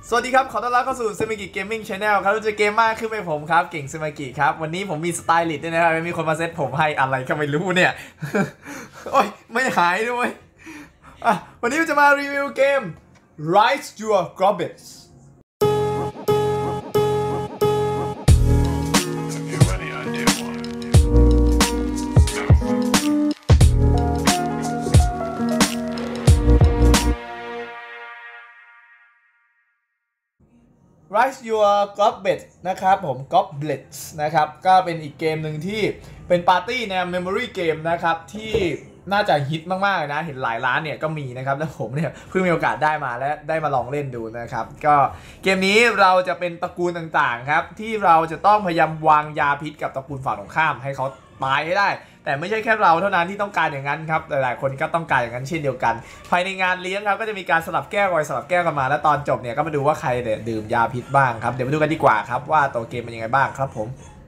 สวัสดีครับขอต้อนรับเข้าสู่ซึมากิเกมมิ่งชาแนลครับเราจะเกมมากขึ้นไปผมครับเก่งซึมากิครับวันนี้ผมมีสไตลิสต์ด้วยนะครับมีคนมาเซตผมให้อะไรก็ไม่รู้เนี่ย โอ้ยไม่หายด้วยวันนี้จะมารีวิวเกม Rise Your Gobbets Rise Your Goblets นะครับผม Goblets นะครับก็เป็นอีกเกมหนึ่งที่เป็นปาร์ตี้แนว Memory Game นะครับที่น่าจะฮิตมากๆนะเห็นหลายร้านเนี่ยก็มีนะครับแล้วผมเนี่ยเพิ่งมีโอกาสได้มาและได้มาลองเล่นดูนะครับก็เกมนี้เราจะเป็นตระกูลต่างๆครับที่เราจะต้องพยายามวางยาพิษกับตระกูลฝั่งตรงข้ามให้เขาตายให้ได้แต่ไม่ใช่แค่เราเท่านั้นที่ต้องการอย่างนั้นครับหลายๆคนก็ต้องการอย่างนั้นเช่นเดียวกันภายในงานเลี้ยงครับก็จะมีการสลับแก้วสลับแก้วกันมาแล้วตอนจบเนี่ยก็มาดูว่าใครเนี่ยดื่มยาพิษบ้างครับเดี๋ยวมาดูกันดีกว่าครับว่าตัวเกมเป็นยังไงบ้างครับผม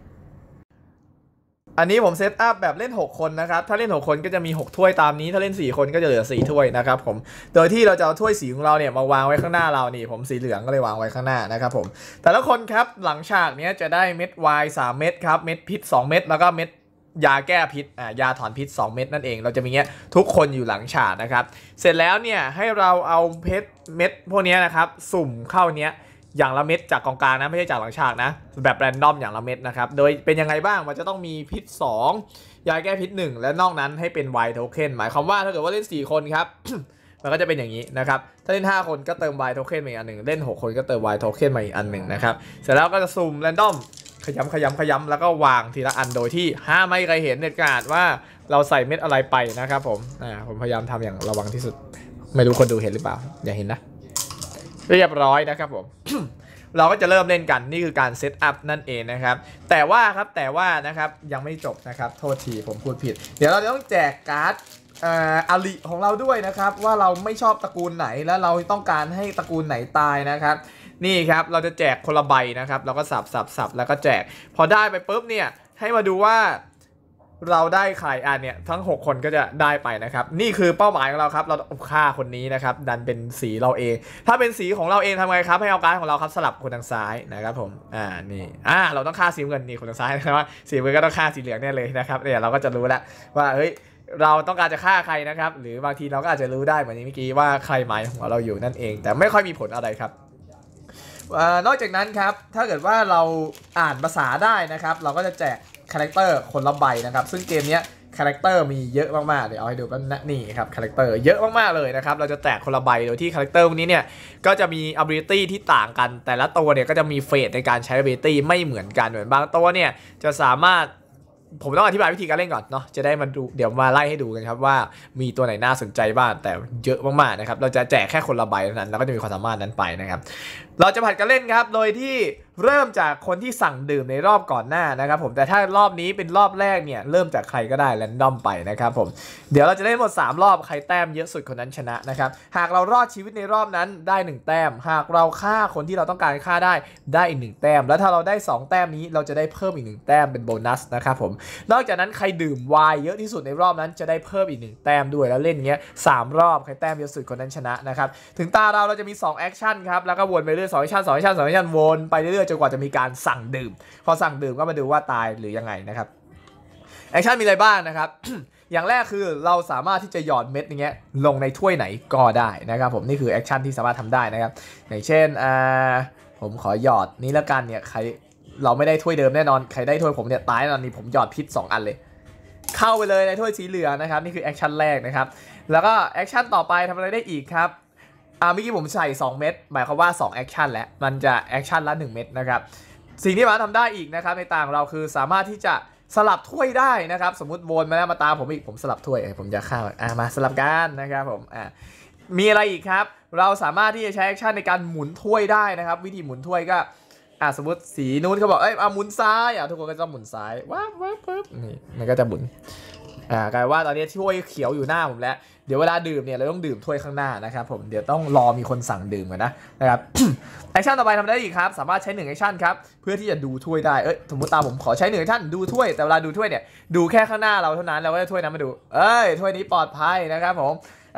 อันนี้ผมเซตอัพแบบเล่น6คนนะครับถ้าเล่น6คนก็จะมี6ถ้วยตามนี้ถ้าเล่น4คนก็จะเหลือ4ถ้วยนะครับผมโดยที่เราจะเอาถ้วยสีของเราเนี่ยมาวางไว้ข้างหน้าเรานี่ผมสีเหลืองก็เลยวางไว้ข้างหน้านะครับผมแต่ละคนครับหลังฉากนี้จะได้เม็ดไวน์3เม็ดครับเม็ดพิษ2เม็ดแล้วก็เม็ดยาแก้พิษยาถอนพิษ2เม็ดนั่นเองเราจะมีเงี้ยทุกคนอยู่หลังฉากนะครับเสร็จแล้วเนี่ยให้เราเอาเพชรเม็ดพวกนี้นะครับสุ่มเข้าเนี้ยอย่างละเม็ดจากกองกลางนะไม่ใช่จากหลังฉากนะแบบแรนดอมอย่างละเม็ดนะครับโดยเป็นยังไงบ้างมันจะต้องมีพิษ2ยาแก้พิษ1และนอกนั้นให้เป็นไวท์โทเค็นหมายความว่าถ้าเกิดว่าเล่น4คนครับ มันก็จะเป็นอย่างนี้นะครับถ้าเล่น5คนก็เติมไวท์โทเค็นมาอีกอันหนึ่งเล่น6คนก็เติมไวท์โทเค็นมาอีกอันหนึ่งนะครับเสร็จแล้วก็จะสุ่มแรนดอมขยำแล้วก็วางทีละอันโดยที่ห้ามไม่ใครเห็นเด็ดขาดว่าเราใส่เม็ดอะไรไปนะครับผมพยายามทำอย่างระวังที่สุดไม่รู้คนดูเห็นหรือเปล่าอย่าเห็นนะเรียบร้อยนะครับผม เราก็จะเริ่มเล่นกันนี่คือการเซตอัพนั่นเองนะครับแต่ว่านะครับยังไม่จบนะครับโทษทีผมพูดผิดเดี๋ยวเราจะต้องแจกการ์ดอาริของเราด้วยนะครับว่าเราไม่ชอบตระกูลไหนแล้วเราต้องการให้ตระกูลไหนตายนะครับนี่ครับเราจะแจกคนละใบนะครับเราก็สับแล้วก็แจกพอได้ไปปุ๊บเนี่ยให้มาดูว่าเราได้ใครเนี่ยทั้ง6คนก็จะได้ไปนะครับนี่คือเป้าหมายของเราครับเราฆ่าคนนี้นะครับดันเป็นสีเราเองถ้าเป็นสีของเราเองทำไงครับให้เอาการ์ดของเราครับสลับคนทางซ้ายนะครับผมนี่เราต้องฆ่าสีเงินนี่คนทางซ้ายนะครับสีเงินก็ต้องฆ่าสีเหลืองแน่เลยนะครับเนี่ยเราก็จะรู้แล้วว่าเฮ้ยเราต้องการจะฆ่าใครนะครับหรือบางทีเราก็อาจจะรู้ได้เหมือนเมื่อกี้ว่าใครหมายของเราอยู่นั่นเองแต่ไม่ค่อยมีผลอะไรครับนอกจากนั้นครับถ้าเกิดว่าเราอ่านภาษาได้นะครับเราก็จะแจกคาแรคเตอร์คนละใบนะครับซึ่งเกมนี้คาแรคเตอร์มีเยอะมากๆเดี๋ยวเอาให้ดูกันนะนี่ครับคาแรคเตอร์เยอะมากๆเลยนะครับเราจะแจกคนละใบโดยที่คาแรคเตอร์พวกนี้เนี่ยก็จะมี ability ที่ต่างกันแต่ละตัวเนี่ยก็จะมีเฟสในการใช้ ability ไม่เหมือนกันเหมือนบางตัวเนี่ยจะสามารถผมต้องอธิบายวิธีการเล่นก่อนเนาะจะได้มาดูเดี๋ยวมาไล่ให้ดูกันครับว่ามีตัวไหนน่าสนใจบ้างแต่เยอะมากๆนะครับเราจะแจกแค่คนละใบเท่านั้นแล้วก็จะมีความสามารถนั้นไปนะครับเราจะผัดกันเล่นครับโดยที่เริ่มจากคนที่สั่งดื่มในรอบก่อนหน้านะครับผมแต่ถ้ารอบนี้เป็นรอบแรกเนี่ยเริ่มจากใครก็ได้แรนดอมไปนะครับผมเดี๋ยวเราจะเล่นหมด3รอบใครแต้มเยอะสุดคนนั้นชนะนะครับหากเรารอดชีวิตในรอบนั้นได้1แต้มหากเราฆ่าคนที่เราต้องการฆ่าได้อีก1แต้มแล้วถ้าเราได้2แต้มนี้เราจะได้เพิ่มอีก1แต้มเป็นโบนัสนะครับผมนอกจากนั้นใครดื่มไวน์เยอะที่สุดในรอบนั้นจะได้เพิ่มอีก1แต้มด้วยแล้วเล่นเงี้ย3รอบใครแต้มเยอะสุดคนนั้นชนะนะครับถึงตาเราจะมี2แอคชั่นครับแล้วก็วนไปเรื่อย2แอคชั่นวนไปเรื่อยๆจนกว่าจะมีการสั่งดื่มพอสั่งดื่มก็มาดูว่าตายหรือยังไงนะครับแอคชั่นมีอะไรบ้างนะครับ อย่างแรกคือเราสามารถที่จะหยอดเม็ดอย่างเงี้ยลงในถ้วยไหนก็ได้นะครับผมนี่คือแอคชั่นที่สามารถทำได้นะครับอย่างเช่นผมขอหยอดนี้แล้วกันเนี่ยใครเราไม่ได้ถ้วยเดิมแน่นอนใครได้ถ้วยผมเนี่ยตายแน่นอนนี่ผมหยอดพิษ2อันเลยเข้าไปเลยในถ้วยสีเหลืองนะครับนี่คือแอคชั่นแรกนะครับแล้วก็แอคชั่นต่อไปทำอะไรได้อีกครับเมื่อกี้ผมใส่2เม็ดหมายความว่า2แอคชั่นแล้วมันจะแอคชั่นละ1เม็ดนะครับสิ่งที่มาทำได้อีกนะครับในต่างเราคือสามารถที่จะสลับถ้วยได้นะครับสมมุติวนมาแล้วมาตามผมอีกผมสลับถ้วยผมจะฆ่ามาสลับกันนะครับผมมีอะไรอีกครับเราสามารถที่จะใช้แอคชั่นในการหมุนถ้วยได้นะครับวิธีหมุนถ้วยก็สมมติสีนู้นเขาบอกหมุนซ้ายทุกคนก็จะหมุนซ้ายว้าวปึ๊บนี่มันก็จะหมุนกลายว่าตอนนี้ถ้วยเขียวอยู่หน้าผมแล้วเดี๋ยวเวลาดื่มเนี่ยเราต้องดื่มถ้วยข้างหน้านะครับผมเดี๋ยวต้องรอมีคนสั่งดื่มกันนะครับ แอคชั่นต่อไปทำได้อีกครับสามารถใช้1แอคชั่นครับเพื่อที่จะดูถ้วยได้สมมติตามผมขอใช้1แอคชั่นดูถ้วยแต่เวลาดูถ้วยเนี่ยดูแค่ข้างหน้าเราเท่านั้นเราก็ได้ถ้วยนั้นมาดูถ้วยนี้ปลอดภัยนะครับผม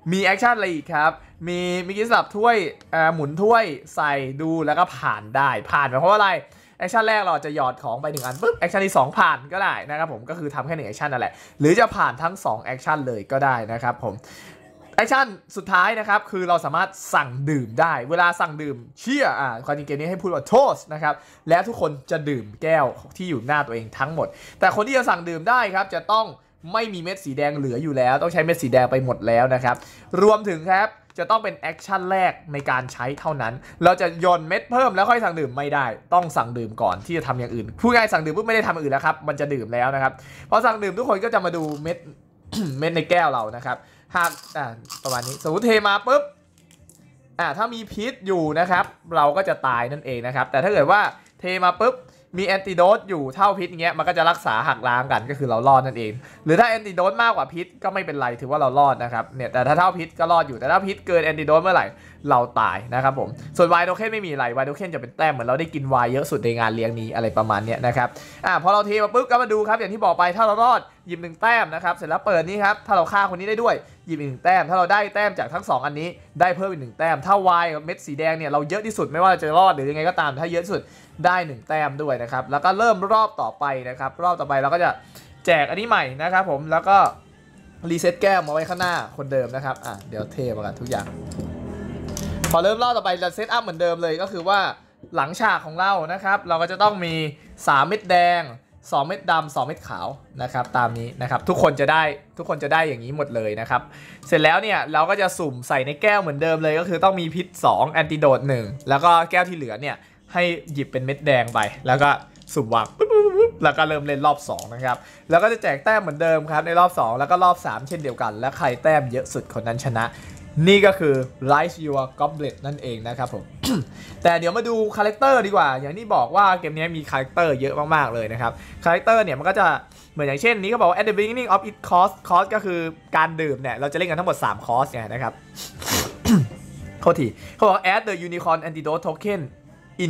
มีแอคชั่นอะไรอีกครับมีกิจสลับถ้วยหมุนถ้วยใส่ดูแล้วก็ผ่านได้ผ่านเพราะว่าอะไรแอคชั่นแรกเราจะหยอดของไป1อันปุ๊บแอคชั่นที่2ผ่านก็ได้นะครับผมก็คือทำแค่1แอคชั่นนั่นแหละหรือจะผ่านทั้ง2แอคชั่นเลยก็ได้นะครับผมแอคชั่นสุดท้ายนะครับคือเราสามารถสั่งดื่มได้เวลาสั่งดื่มเชี่ยความจริงเกมนี้ให้พูดว่าโทสนะครับและทุกคนจะดื่มแก้วที่อยู่หน้าตัวเองทั้งหมดแต่คนที่จะสั่งดื่มได้ครับจะต้องไม่มีเม็ดสีแดงเหลืออยู่แล้วต้องใช้เม็ดสีแดงไปหมดแล้วนะครับรวมถึงครับจะต้องเป็นแอคชั่นแรกในการใช้เท่านั้นเราจะโยนเม็ดเพิ่มแล้วค่อยสั่งดื่มไม่ได้ต้องสั่งดื่มก่อนที่จะทำอย่างอื่นผู้ง่ายสั่งดื่มปุ๊บไม่ได้ทำอย่างอื่นแล้วครับมันจะดื่มแล้วนะครับพอสั่งดื่มทุกคนก็จะมาดูเม็ด เม็ดในแก้วเรานะครับหากประมาณนี้สมมติเทมาปุ๊บถ้ามีพิษอยู่นะครับเราก็จะตายนั่นเองนะครับแต่ถ้าเกิดว่าเทมาปุ๊บมีแอนติโดสอยู่เท่าพิษอย่างเงี้ยมันก็จะรักษาหักล้างกันก็คือเรารอดนั่นเองหรือถ้าแอนติโดสมากกว่าพิษก็ไม่เป็นไรถือว่าเรารอดนะครับเนี่ยแต่ถ้าเท่าพิษก็รอดอยู่แต่ถ้าพิษเกินแอนติโดสเมื่อไหร่เราตายนะครับผมส่วนไวโดเคนไม่มีอะไรไวโดเคนจะเป็นแต้มเหมือนเราได้กินไวเยอะสุดในงานเลี้ยงนี้อะไรประมาณเนี้ยนะครับพอเราเทมาปุ๊บก็มาดูครับอย่างที่บอกไปถ้าเรารอดหยิบ1แต้มนะครับเสร็จแล้วเปิดนี้ครับถ้าเราฆ่าคนนี้ได้ด้วยหยิบอีก1แต้มถ้าเราได้แต้มจากทั้ง2อันนี้ได้เพิ่มอีก1แต้มถ้าวายกับเม็ดสีแดงเนี่ยเราเยอะที่สุดไม่ว่าจะรอดหรือยังไงก็ตามถ้าเยอะที่สุดได้1แต้มด้วยนะครับแล้วก็เริ่มรอบต่อไปนะครับรอบต่อไปเราก็จะแจกอันนี้ใหม่นะครับผมแล้วก็รีเซ็ตแก้วมาไว้ข้างหน้าคนเดิมนะครับเดี๋ยวเทมากันทุกอย่างพอเริ่มรอบต่อไปจะเซตอัพเหมือนเดิมเลยก็คือว่าหลังฉากของเรานะครับเราก็จะต้องมี3เม็ดแดง2เม็ดดำ2เม็ดขาวนะครับตามนี้นะครับทุกคนจะได้อย่างนี้หมดเลยนะครับเสร็จแล้วเนี่ยเราก็จะสุ่มใส่ในแก้วเหมือนเดิมเลยก็คือต้องมีพิษ2แอนติโดด1แล้วก็แก้วที่เหลือเนี่ยให้หยิบเป็นเม็ดแดงไปแล้วก็สุ่มวางแล้วก็เริ่มเล่นรอบ2นะครับแล้วก็จะแจกแต้มเหมือนเดิมครับในรอบ2แล้วก็รอบ3เช่นเดียวกันและใครแต้มเยอะสุดคนนั้นชนะนี่ก็คือ Rise Your Goblet นั่นเองนะครับผม แต่เดี๋ยวมาดูคาแรคเตอร์ดีกว่าอย่างที่บอกว่าเกมนี้มีคาแรคเตอร์เยอะมากๆเลยนะครับคาแรคเตอร์เนี่ยมันก็จะเหมือนอย่างเช่นนี้ก็บอกว่า at the beginning of its cost ก็คือการดื่มเนี่ยเราจะเล่นกันทั้งหมด3 cost ไงนะครับ เขาบอก add the unicorn antidote token in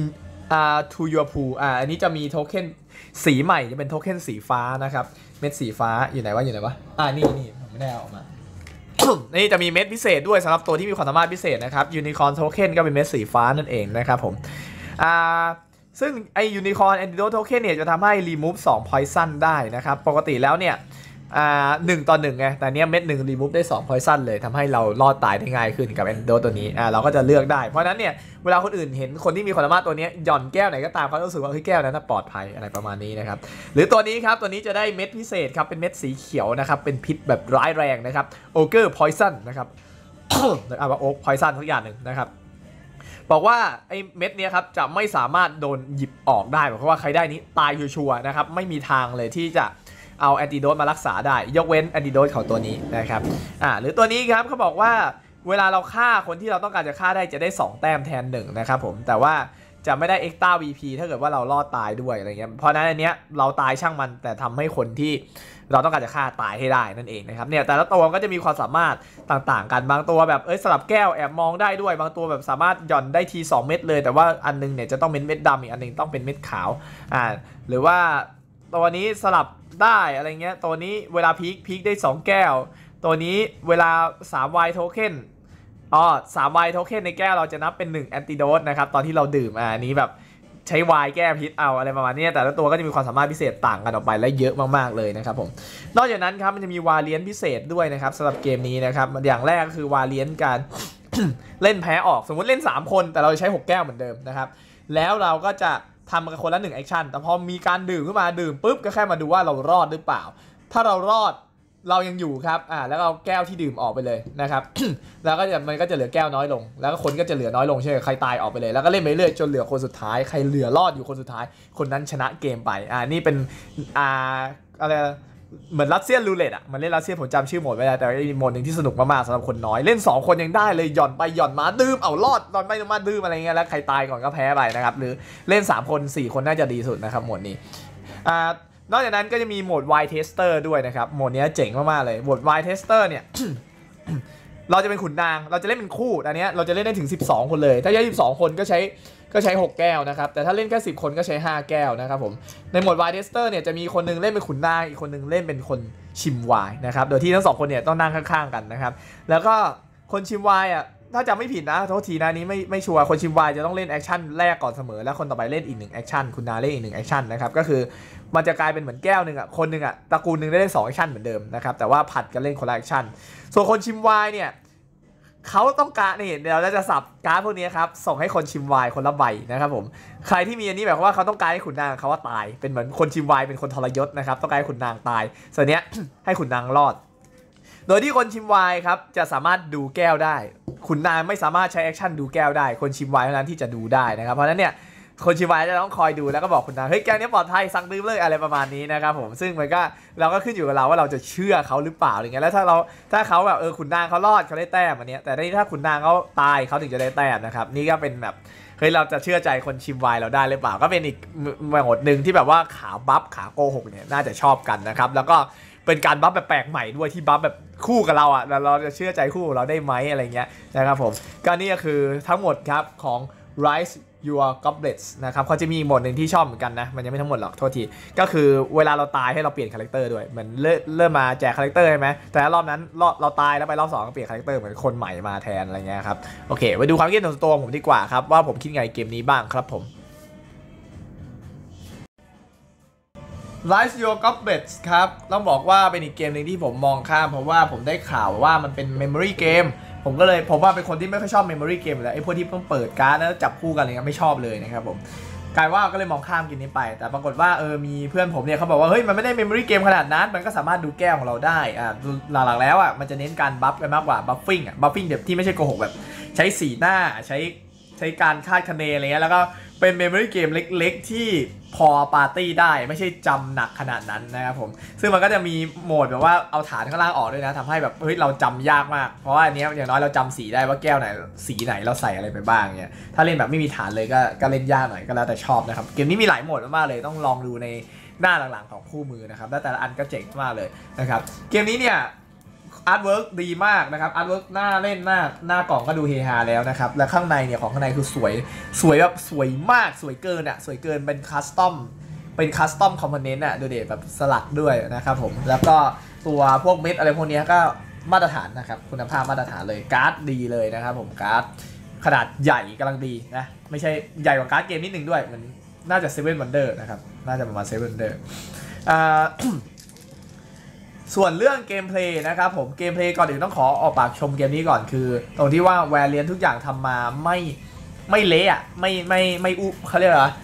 to your pool อันนี้จะมีโทเค็นสีใหม่จะเป็นโทเค็นสีฟ้านะครับเม็ดสีฟ้าอยู่ไหนวะนี่ผมไม่ได้เอาออกมา นี่จะมีเม็ดพิเศษด้วยสำหรับตัวที่มีความสามารถพิเศษนะครับยูนิคอร์นโทเค็นก็เป็นเม็ดสีฟ้านั่นเองนะครับผมซึ่งไอยูนิคอร์นแอนติโดโทเค็นเนี่ยจะทำให้รีมูฟ2 poison ได้นะครับปกติแล้วเนี่ย1 ต่อ 1ไงแต่เนี้ยเม็ด1รีมูฟได้2 poison เลยทำให้เรารอดตายได้ง่ายขึ้นกับแอนติโดตัวนี้เราก็จะเลือกได้เพราะนั้นเนี่ยเวลาคนอื่นเห็นคนที่มีความสามารถตัวนี้หย่อนแก้วไหนก็ตามเขารู้สึกว่าเฮ้ยแก้วนั้นปลอดภัยอะไรประมาณนี้นะครับหรือตัวนี้ครับตัวนี้จะได้เม็ดพิเศษครับเป็นเม็ดสีเขียวนะครับเป็นพิษแบบร้ายแรงนะครับโอเกอร์พอยซันนะครับ ว่าโอ๊กพอยซันทุกอย่างหนึ่งนะครับบอกว่าไอ้เม็ดนี้ครับจะไม่สามารถโดนหยิบออกได้เพราะว่าใครได้นี้ตายชัวร์นะครับไม่มีทางเลยที่จะเอาแอนติโดสมารักษาได้ยกเว้นแอนติโดสของตัวนี้นะครับหรือตัวนี้ครับเขาบอกว่าเวลาเราฆ่าคนที่เราต้องการจะฆ่าได้จะได้2 แต้มแทน1นะครับผมแต่ว่าจะไม่ได้ extra VP ถ้าเกิดว่าเรารอดตายด้วยอะไรเงี้ยเพราะนั้นอันเนี้ยเราตายช่างมันแต่ทำให้คนที่เราต้องการจะฆ่าตายให้ได้นั่นเองนะครับเนี่ยแต่ละตัวก็จะมีความสามารถต่างๆกันบางตัวแบบสลับแก้วแอบมองได้ด้วยบางตัวแบบสามารถหย่อนได้ที2 เม็ดเลยแต่ว่าอันนึงเนี่ยจะต้องเป็นเม็ดดำอีกอันนึงต้องเป็นเม็ดขาวหรือว่าตัวนี้สลับได้อะไรเงี้ยตัวนี้เวลาพีคได้2 แก้วตัวนี้เวลา3 Y token 3 Y token ในแก้วเราจะนับเป็น1 antidote นะครับตอนที่เราดื่มอันนี้แบบใช้วายแก้พิษเอาอะไรประมาณนี้แต่ละตัวก็จะมีความสามารถพิเศษต่างกันออกไปและเยอะมากๆเลยนะครับผมนอกจากนั้นครับมันจะมีวาเลียนพิเศษด้วยนะครับสำหรับเกมนี้นะครับอย่างแรกก็คือวาเลียนการ เล่นแพ้ออกสมมติเล่น3 คนแต่เราใช้6 แก้วเหมือนเดิมนะครับแล้วเราก็จะทำกันคนละ1 แอคชั่นแต่พอมีการดื่มขึ้นมาดื่มปุ๊บก็แค่มาดูว่าเรารอดหรือเปล่าถ้าเรารอดเรายังอยู่ครับแล้วเอาแก้วที่ดื่มออกไปเลยนะครับ แล้วก็มันก็จะเหลือแก้วน้อยลงแล้วก็คนก็จะเหลือน้อยลงใช่ไหมใครตายออกไปเลยแล้วก็เล่นไปเรื่อยจนเหลือคนสุดท้ายใครเหลือรอดอยู่คนสุดท้ายคนนั้นชนะเกมไปนี่เป็นอะไรเหมือนรัสเซียนรูเล็ตมันเล่นรัสเซียนผมจำชื่อโหมดไม่ได้แต่มีโหมดหนึ่งที่สนุกมากๆสำหรับคนน้อยเล่น2 คนยังได้เลยหย่อนไปหย่อนมาดื่มเอารอดตอนไม่มาดื่มอะไรเงี้ยแล้วใครตายก่อนก็แพ้ไปนะครับหรือเล่น3 คน4 คนน่าจะดีสุดนะครับโหมดนี้นอกจากนั้นก็จะมีโหมด Y Tester ด้วยนะครับโหมดนี้เจ๋งมากๆเลยโหมด Y Tester เนี่ย เราจะเป็นขุนนางเราจะเล่นเป็นคู่อันนี้เราจะเล่นได้ถึง12 คนเลยถ้าใช้12 คนก็ใช้6 แก้วนะครับแต่ถ้าเล่นแค่10 คนก็ใช้5 แก้วนะครับผมในโหมด Y Tester เนี่ยจะมีคนนึงเล่นเป็นขุนนางอีกคนนึงเล่นเป็นคนชิมไวน์นะครับโดยที่ทั้ง2 คนเนี่ยต้องนั่งข้างๆกันนะครับแล้วก็คนชิมวายอ่ะถ้าจำไม่ผิดนะโทษทีนะนี้ไม่ชัวร์คนชิมวายจะต้องเล่นแอคชั่นแรกก่อนเสมอแล้วคนต่อไปเล่นอีก1แอคชั่นคุณนาเล่นอีก1แอคชั่นนะครับก็คือมันจะกลายเป็นเหมือนแก้วหนึ่งอ่ะคนหนึ่งอ่ะตระกูลหนึ่งได้เล่น2แอคชั่นเหมือนเดิมนะครับแต่ว่าผัดกันเล่นคนละแอคชั่นส่วนคนชิมวายเนี่ยเขาต้องการนี่เดี๋ยวเราจะสับการ์ดพวกนี้ครับส่งให้คนชิมวายคนละใบนะครับผมใครที่มีอันนี้แบบว่าเขาต้องการให้ขุนนางเขาว่าตายเป็นเหมือนคนชิมวายเป็นคนทรยศนะครับต้องการให้ขุนนางตายส่วนเนี้ย ให้ขุนนางรอดโดยที่คนชิมวายครับจะสามารถดูแก้วได้ขุนนางไม่สามารถใช้แอคชั่นดูแก้วได้คนชิมวายเท่านั้นที่จะดูได้นะครับเพราะฉะนั้นเนี่ยคนชิมวายจะต้องคอยดูแล้วก็บอกขุนนางเฮ้ยแก้วนี้ปลอดภัยสั่งดื่มเลยอะไรประมาณนี้นะครับผมซึ่งมันก็เราก็ขึ้นอยู่กับเราว่าเราจะเชื่อเขาหรือเปล่าอย่างเงี้ยแล้วถ้าเขาแบบขุนนางเขารอดเขาได้แต้มอันนี้แต่ถ้าขุนนางเขาตายเขาถึงจะได้แต้มนะครับนี่ก็เป็นแบบเฮ้ยเราจะเชื่อใจคนชิมวายเราได้หรือเปล่าก็เป็นอีกโหมดหนึ่งที่แบบว่าขาบัฟขาโกหกเนี่ยน่าจะชอบกันนะครับแล้วก็เป็นการบัฟแบบแปลกใหม่ด้วยที่บัฟแบบคู่กับเราอ่ะเราจะเชื่อใจคู่เราได้ไหมอะไรเงี้ยนะครับผมก็นี่ก็คือทั้งหมดครับของ Rise Your Goblets นะครับเขาจะมีโหมดหนึ่งที่ชอบเหมือนกันนะมันยังไม่ทั้งหมดหรอกโทษทีก็คือเวลาเราตายให้เราเปลี่ยนคาแรคเตอร์ด้วยเหมือนเริ่มมาแจกคาแรคเตอร์ใช่ไหมแต่รอบนั้นเราตายแล้วไปรอบ2ก็เปลี่ยนคาแรคเตอร์เหมือนคนใหม่มาแทนอะไรเงี้ยครับโอเคไปดูความคิดเห็นส่วนตัวผมดีกว่าครับว่าผมคิดไงเกมนี้บ้างครับผม Rise Your Goblets ครับต้องบอกว่าเป็นอีกเกมหนึ่งที่ผมมองข้ามเพราะว่าผมได้ข่าวว่ามันเป็น Memory Game ผมว่าเป็นคนที่ไม่ค่อยชอบ Memory Game แล้วไอ้พวกที่ต้องเปิดการ์ดแล้วจับคู่กันอะไรเงี้ยไม่ชอบเลยนะครับผมกลายว่าก็เลยมองข้ามเกมนี้ไปแต่ปรากฏว่ามีเพื่อนผมเนี่ยเขาบอกว่าเฮ้ยมันไม่ได้ Memory Game ขนาดนั้นมันก็สามารถดูแก้วของเราได้หลักๆแล้วมันจะเน้นการบัฟกันมากกว่าบัฟฟิ้งแบบที่ไม่ใช่โกหกแบบใช้สีหน้าใช้การคาดคะเนอะไรเงี้ยแล้วก็เป็นเมมโมรี่เกมเล็กๆที่พอปาร์ตี้ได้ไม่ใช่จำหนักขนาดนั้นนะครับผมซึ่งมันก็จะมีโหมดแบบว่าเอาฐานข้างล่างออกด้วยนะทำให้แบบเฮ้ยเราจำยากมากเพราะว่าอันนี้อย่างน้อยเราจำสีได้ว่าแก้วไหนสีไหนเราใส่อะไรไปบ้างเนี่ยถ้าเล่นแบบไม่มีฐานเลยก็เล่นยากหน่อยก็แล้วแต่ชอบนะครับเกมนี้มีหลายโหมดมากเลยต้องลองดูในหน้าหลังๆของคู่มือนะครับแต่ละอันก็เจ๋งมากเลยนะครับเกมนี้เนี่ยอาร์ตเวิร์กดีมากนะครับอาร์ตเวิร์กน่าเล่นมากหน้ากล่องก็ดูเฮฮาแล้วนะครับและข้างในเนี่ยของข้างในคือสวยแบบสวยมากสวยเกินสวยเกินเป็นคัสตอมคอมโพเนนต์ดูเด็ดแบบสลักด้วยนะครับผมแล้วก็ตัวพวกเม็ดอะไรพวกนี้ก็มาตรฐานนะครับคุณภาพมาตรฐานเลยการ์ดดีเลยนะครับผมการ์ดขนาดใหญ่กำลังดีนะไม่ใช่ใหญ่กว่าการ์ดเกมนิดนึงด้วยมันน่าจะ7 Wonder นะครับน่าจะประมาณ7 Wonderส่วนเรื่องเกมเพลย์นะครับผมเกมเพลย์ก่อนอื่นต้องขอออกปากชมเกมนี้ก่อนคือตรงที่ว่าแวร์เลียนทุกอย่างทำมาไม่เละไม่อุเขาเรียกอะไร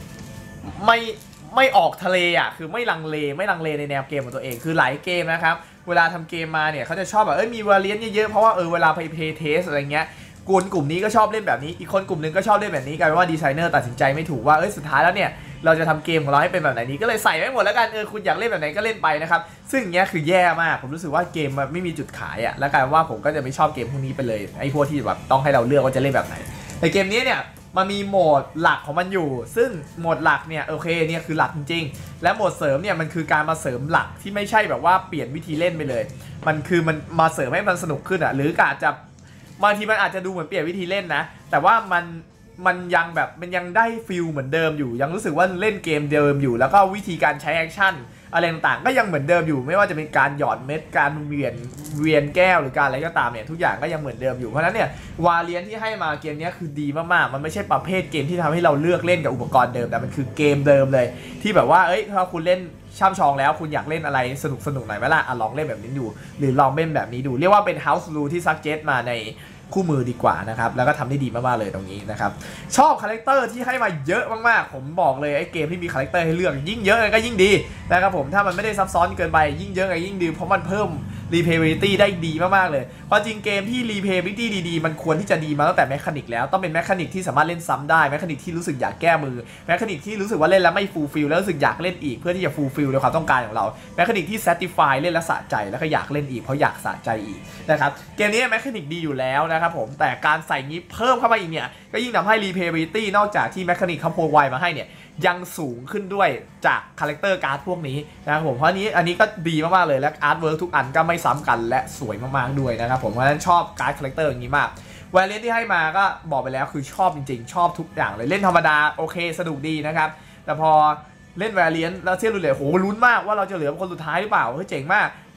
ไม่ออกทะเลคือไม่ลังเลในแนวเกมของตัวเองคือหลายเกมนะครับเวลาทำเกมมาเนี่ยเขาจะชอบแบบมีแวร์เลียนเยอะๆเพราะว่าเวลาไปเพลย์เทสอะไรเงี้ยกลุ่มนี้ก็ชอบเล่นแบบนี้อีกคนกลุ่มนึงก็ชอบเล่นแบบนี้กลายเป็นว่าดีไซเนอร์ตัดสินใจไม่ถูกว่าสุดท้ายแล้วเนี่ยเราจะทำเกมของเราให้เป็นแบบไหนดีก็เลยใส่ไว้หมดแล้วกันคุณอยากเล่นแบบไหนก็เล่นไปนะครับซึ่งอย่างเงี้ยคือแย่มากผมรู้สึกว่าเกมมันไม่มีจุดขายแล้วกลายเป็นว่าผมก็จะไม่ชอบเกมพวกนี้ไปเลยไอ้พวกที่แบบต้องให้เราเลือกว่าจะเล่นแบบไหนแต่เกมนี้เนี่ยมันมีโหมดหลักของมันอยู่ซึ่งโหมดหลักเนี่ยโอเคเนี่ยคือหลักจริงๆและโหมดเสริมเนี่ยมันคือการมาเสริมหลักที่ไม่ใช่แบบว่าเปลี่ยนวิธีเล่นไปเลยมันมาเสริมให้มันสนุกขึ้นหรืออาจจะบางทีมันอาจจะดูเหมือนเปลี่ยนวิธีเล่นนะแต่ว่ามันยังได้ฟิลเหมือนเดิมอยู่ยังรู้สึกว่าเล่นเกมเดิมอยู่แล้วก็วิธีการใช้แอคชั่นอะไรต่างๆก็ยังเหมือนเดิมอยู่ไม่ว่าจะเป็นการหยอดเม็ดการเวียนแก้วหรือการอะไรก็ตามเนี่ยทุกอย่างก็ยังเหมือนเดิมอยู่เพราะฉะนั้นเนี่ยวาเลียนที่ให้มาเกมนี้คือดีมากๆมันไม่ใช่ประเภทเกมที่ทำให้เราเลือกเล่นกับอุปกรณ์เดิมแต่มันคือเกมเดิมเลยที่แบบว่าถ้าคุณเล่นช่ำชองแล้วคุณอยากเล่นอะไรสนุกหน่อยไหมล่ะลองเล่นแบบนี้ดูหรือลองเล่นแบบนี้ดูเรียกว่าเป็น House Rule ที่ซักเจสมาในคู่มือดีกว่านะครับแล้วก็ทำได้ดีมากๆเลยตรงนี้นะครับชอบคาแรคเตอร์ที่ให้มาเยอะมากๆผมบอกเลยไอ้เกมที่มีคาแรคเตอร์ให้เลือกยิ่งเยอะก็ยิ่งดีนะครับผมถ้ามันไม่ได้ซับซ้อนเกินไปยิ่งเยอะก็ยิ่งดีเพราะมันเพิ่ม replayability ได้ดีมากๆเลยเพราะจริงเกมที่ replayability ดีๆมันควรที่จะดีมาตั้งแต่แมคานิกแล้วต้องเป็นแมคานิกที่สามารถเล่นซ้ำได้แมคานิกที่รู้สึกอยากแก้มือแมคานิกที่รู้สึกว่าเล่นแล้วไม่ฟูลฟิลแล้วรู้สึกอยากเล่นอีกเพื่อที่จะฟูลฟิลในความต้องการของเราแมคานิกที่ satisfy เล่นแล้วสะใจแล้วก็อยากเล่นอีกเพราะอยากสะใจอีกนะครับเกมนี้แมคานิกดีอยู่แล้วนะครับผมแต่การใส่งี้เพิ่มเข้ามาอีกเนี่ยก็ยิ่งทำให้ replayability นอกจากที่แมคานิกเขาโพรไวมาให้เนี่ยยังสูงขึ้นด้วยจากคาแรคเตอร์การ์ดพวกนี้นะครับผมเพราะอันนี้ก็ดีมากๆเลยและอาร์ตเวิร์กทุกอันก็ไม่ซ้ำกันและสวยมากๆด้วยนะครับผมเพราะฉะนั้นชอบการ์ดคาแรคเตอร์อย่างนี้มากแวร์เลียนที่ให้มาก็บอกไปแล้วคือชอบจริงๆชอบทุกอย่างเลยเล่นธรรมดาโอเคสนุกดีนะครับแต่พอเล่นแวร์เลียนแล้วเทียบดูเลยโหลุ้นมากว่าเราจะเหลือคนสุดท้ายหรือเปล่าเฮ้ยเจ๋งมาก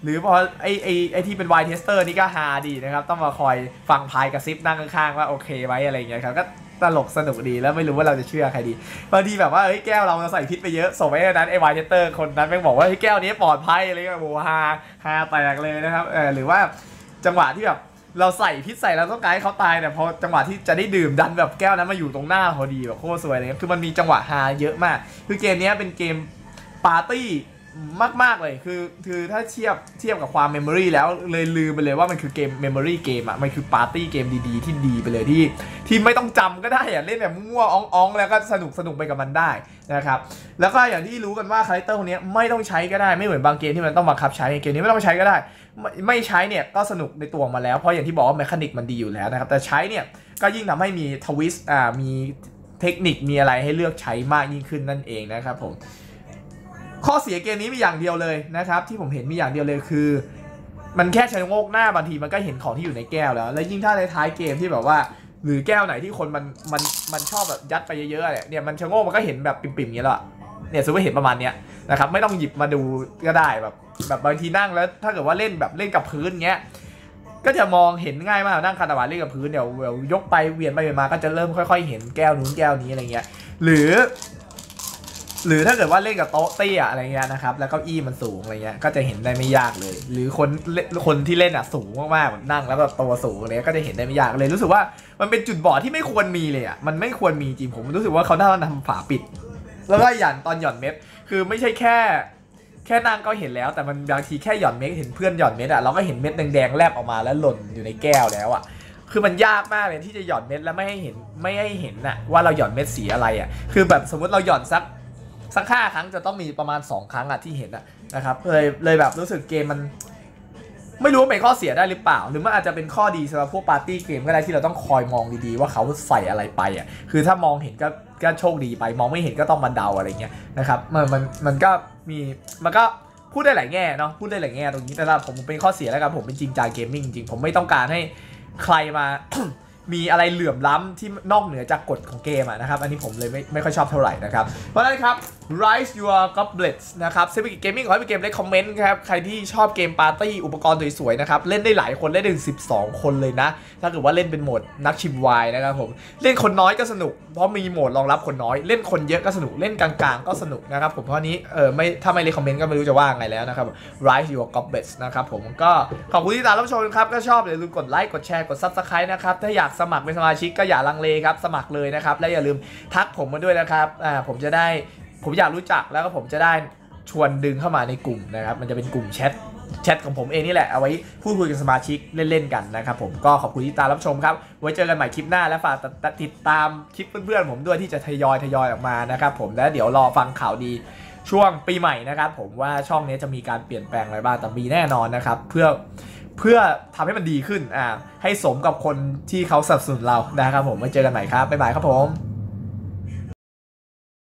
หรือพอไอที่เป็นไวท์เทสเตอร์นี่ก็ฮาดีนะครับต้องมาคอยฟังพายกระซิบนั่งข้างๆว่าโอเคไหมอะไรอย่างเงี้ยครับก็ตลกสนุกดีแล้วไม่รู้ว่าเราจะเชื่อใครดีบางทีแบบว่าเฮ้ยแก้วเราใส่พิษไปเยอะส่งไปให้นั้นไอไวท์เทสเตอร์คนนั้นแม่งบอกว่าเฮ้ยแก้วนี้ปลอดภัยอะไรเงี้ยโอ้ฮาแตกเลยนะครับหรือว่าจังหวะที่แบบเราใส่พิษใส่แล้วต้องการให้เขาตายแต่พอจังหวะที่จะได้ดื่มดันแบบแก้วนั้นมาอยู่ตรงหน้าพอดีแบบโคตรสวยเลยคือมันมีจังหวะฮาเยอะมากคือเกมนี้เป็นเกมปาร์ตี้มากๆเลยคือถ้าเทียบกับความเมมโมรีแล้วเลยลืมไปเลยว่ามันคือเกมเมมโมรีเกมอ่ะมันคือปาร์ตี้เกมดีๆที่ดีไปเลยที่ไม่ต้องจำก็ได้อ่ะเล่นแบบมั่วๆอ้องๆแล้วก็สนุกไปกับมันได้นะครับแล้วก็อย่างที่รู้กันว่าคาแรคเตอร์คนนี้ไม่ต้องใช้ก็ได้ไม่เหมือนบางเกมที่มันต้องบังคับใช้เกมนี้ไม่ต้องใช้ก็ได้ไม่ใช้เนี่ยก็สนุกในตัวมาแล้วเพราะอย่างที่บอกว่าเมคานิกมันดีอยู่แล้วนะครับแต่ใช้เนี่ยก็ยิ่งทำให้มีทวิสต์มีเทคนิคมีอะไรให้เลือกใช้มากยิ่งขึ้นนั่นเองนะครับผมข้อเสียเกมนี้มีอย่างเดียวเลยนะครับที่ผมเห็นมีอย่างเดียวเลยคือมันแค่ชะโงกหน้าบางทีมันก็เห็นของที่อยู่ในแก้วแล้วยิ่งถ้าในท้ายเกมที่แบบว่าหรือแก้วไหนที่คนมันชอบแบบยัดไปเยอะๆเนี่ยมันชะโงกมันก็เห็นแบบปิ่มๆอย่างเงี้ยแหละเนี่ยสมมติเห็นประมาณเนี้ยนะครับไม่ต้องหยิบมาดูก็ได้แบบบางทีนั่งแล้วถ้าเกิดว่าเล่นกับพื้นเงี้ยก็จะมองเห็นง่ายมากนั่งคาตาบาเล่นกับพื้นเดี๋ยวยกไปเวียนไปเวียนมาก็จะเริ่มค่อยๆเห็นแก้วนู้นแก้วนี้อะไรเงี้ยหรือถ้าเกิดว่าเล่นกับโต๊ะเตี้ยอะไรเงี้ยนะครับแล้วเก้าอี้มันสูงอะไรเงี้ยก็จะเห็นได้ไม่ยากเลยหรือคนที่เล่นสูงมากๆแบบนั่งแล้วแบบตัวสูงอะไรก็จะเห็นได้ไม่ยากเลยรู้สึกว่ามันเป็นจุดบอดที่ไม่ควรมีเลยมันไม่ควรมีจริงผมรู้สึกว่าเขาน่าจะทำฝาปิดแล้วก็ตอนหย่อนเม็ดคือไม่ใช่แค่นั่งก็เห็นแล้วแต่มันบางทีแค่หย่อนเม็ดเห็นเพื่อนหย่อนเม็ดเราก็เห็นเม็ดแดงๆแลบออกมาแล้วหล่นอยู่ในแก้วแล้วคือมันยากมากเลยที่จะหย่อนเม็ดแล้วไม่ให้เห็นว่าเราหย่อนเม็ดสีอะไรคือแบบสมมติเราหย่อนสัก5 ครั้งจะต้องมีประมาณ2 ครั้งที่เห็นนะครับเลยแบบรู้สึกเกมมันไม่รู้ว่าเป็นข้อเสียได้หรือเปล่าหรือมันอาจจะเป็นข้อดีสำหรับพวกปาร์ตี้เกมก็ได้ที่เราต้องคอยมองดีๆว่าเขาใส่อะไรไปคือถ้ามองเห็นก็โชคดีไปมองไม่เห็นก็ต้องมาเดาอะไรเงี้ยนะครับมันก็พูดได้หลายแง่เนาะพูดได้หลายแง่ตรงนี้แต่ละผมเป็นข้อเสียแล้วกันผมเป็นจริงจังเกมมิ่งจริงผมไม่ต้องการให้ใครมา มีอะไรเหลื่อมล้ำที่นอกเหนือจากกฎของเกมนะครับอันนี้ผมเลยไม่ค่อยชอบเท่าไหร่นะครับเพราะฉะนั้นครับ Rise Your Goblets นะครับเซฟิกเกมมิ่งขอให้เป็นเกมrecommendครับใครที่ชอบเกมปาร์ตี้อุปกรณ์สวยๆนะครับเล่นได้หลายคนเล่นถึง12 คนเลยนะถ้าเกิดว่าเล่นเป็นโหมดนักชิมไวน์นะครับผมเล่นคนน้อยก็สนุกเพราะมีโหมดรองรับคนน้อยเล่นคนเยอะก็สนุกเล่นกลางๆก็สนุกนะครับผมเพราะนี้ถ้าไม่recommendก็ไม่รู้จะว่าไงแล้วนะครับ Rise Your Goblets นะครับผมก็ขอบคุณที่ตามรับชมครับก็ชอบอย่าลืมกดไลค์กดแชร์กด Subscribe นะครับถ้าอยากสมัครเป็นสมาชิกก็อย่าลังเลครับสมัครเลยนะครับและอย่าลืมทักผมมาด้วยนะครับผมอยากรู้จักแล้วก็ผมจะได้ชวนดึงเข้ามาในกลุ่มนะครับมันจะเป็นกลุ่มแชทของผมเองนี่แหละเอาไว้พูดคุยกับสมาชิกเล่นๆกันนะครับผมก็ขอบคุณที่ตามรับชมครับไว้เจอกันใหม่คลิปหน้าและฝากติดตามคลิปเพื่อนๆผมด้วยที่จะทยอยออกมานะครับผมและเดี๋ยวรอฟังข่าวดีช่วงปีใหม่นะครับผมว่าช่องนี้จะมีการเปลี่ยนแปลงอะไรบ้างแต่มีแน่นอนนะครับเพื่อทำให้มันดีขึ้นให้สมกับคนที่เขาสนับสนุนเรานะครับผมไว้เจอกันใหม่ครับบ๊ายบายครับผม